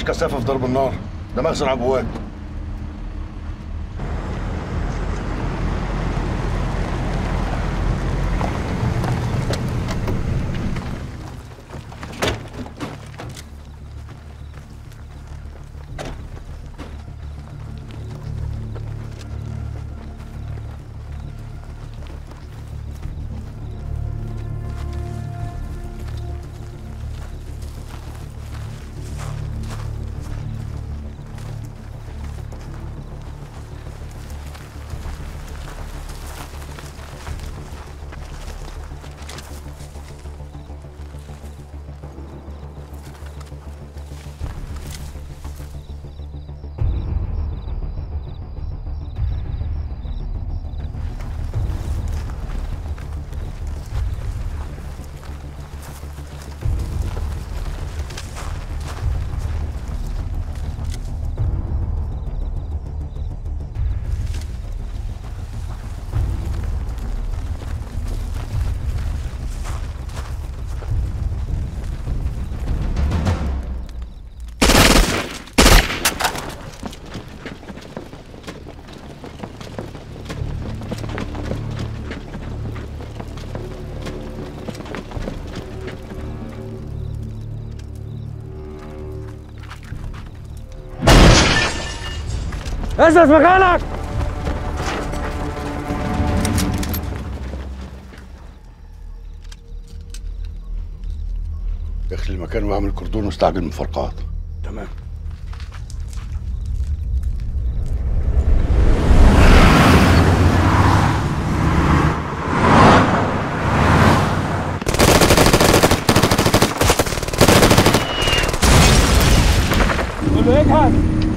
مفيش كثافه في ضرب النار، ده مخزن عبوات. اثبت مكانك. اخلي المكان واعمل كردون واستعجل مفارقات. تمام. قول له اجهز.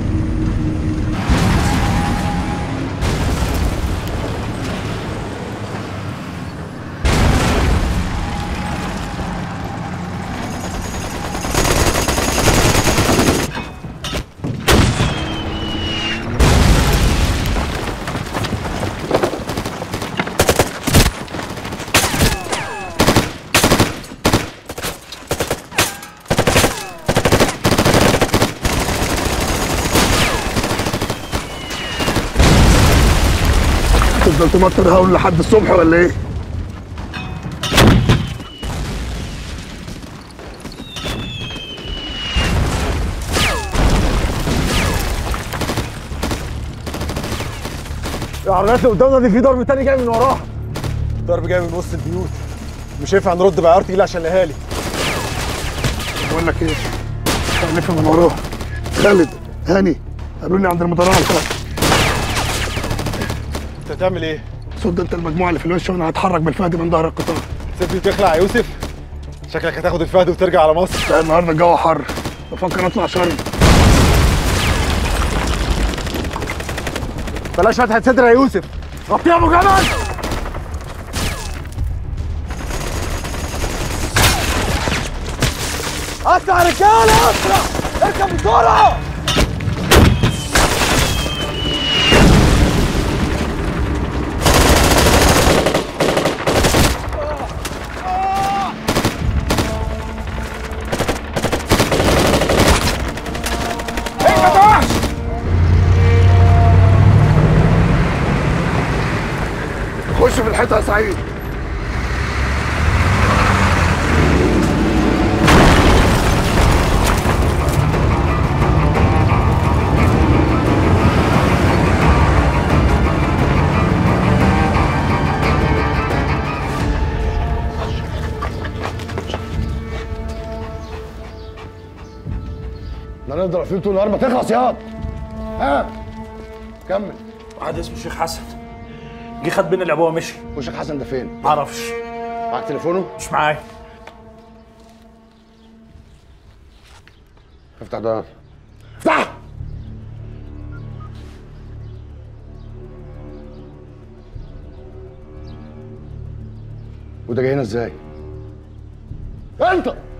تفضل تمطر هول لحد الصبح ولا ايه؟ العربيات اللي قدامنا دي في ضرب تاني جاي من وراها. ضرب جاي من وسط البيوت، مش هينفع نرد بعيار تقيل عشان الاهالي. بقول لك ايه؟ هنلف من وراها. خالد، هاني، قابلوني عند المطار على الخط. انت هتعمل ايه؟ صد انت المجموعه اللي في الوش وانا هتحرك بالفهد من ظهر القطار. سيبني وتخلع يا يوسف. شكلك هتاخد الفهد وترجع على مصر. لا النهارده الجو حر، بفكر اطلع شرم. بلاش فتحة صدر يا يوسف. غطيه يا ابو جمل. اسرع يا رجاله اسرع. اركب بسرعه. خش في الحيطه يا سعيد. لا نقدر فيه طول النهار ما تخلص ياض. ها كمل. واحد اسمه الشيخ حسن جه خد بينا العبوه ومشي. والشيخ حسن ده فين؟ معرفش. معاك تليفونه؟ مش معايا. افتح ده. افتح. وده جاي هنا ازاي؟ انت